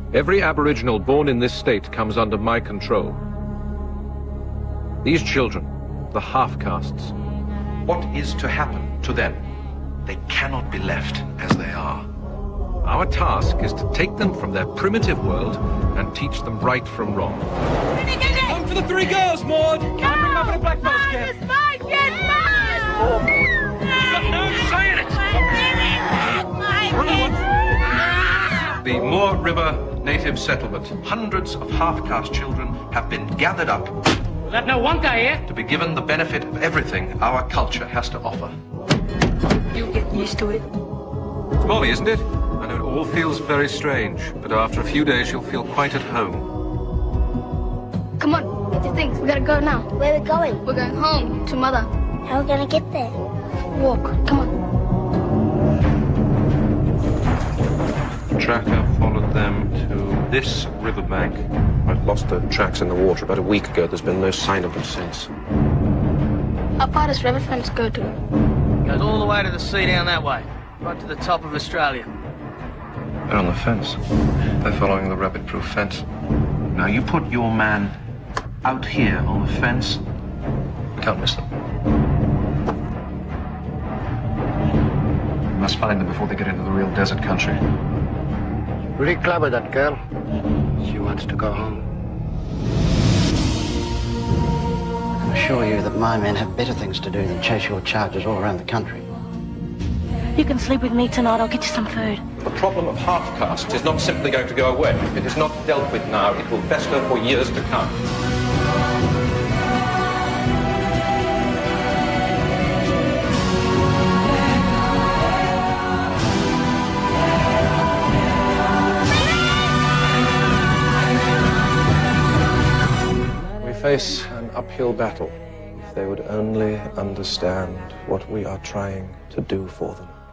Every Aboriginal born in this state comes under my control. These children, the half-castes. What is to happen to them? They cannot be left as they are. Our task is to take them from their primitive world and teach them right from wrong. Come for the 3 girls, Maud! Can I bring them up in a black box, Kev? It's mine! Get mine! You've got no say in it! The Moore River Native Settlement. Hundreds of half-caste children have been gathered up We'll have no wonka here. to be given the benefit of everything our culture has to offer. You'll get used to it. It's Molly, isn't it? I know it all feels very strange, but after a few days you'll feel quite at home. Come on, get your things. We gotta go now. Where are we going? We're going home to Mother. How are we going to get there? Walk. Come on. The tracker followed them to this riverbank. I've lost the tracks in the water about a week ago. There's been no sign of them since. How far does River Friends go to? Goes all the way to the sea down that way. Right to the top of Australia. They're on the fence. They're following the rabbit-proof fence. Now, you put your man out here on the fence. We can't miss them. We must find them before they get into the real desert country. Pretty clever, that girl. She wants to go home. I can assure you that my men have better things to do than chase your charges all around the country. You can sleep with me tonight. I'll get you some food. The problem of half-castes is not simply going to go away. If it is not dealt with now, it will fester for years to come. We face an uphill battle. If they would only understand what we are trying to do for them.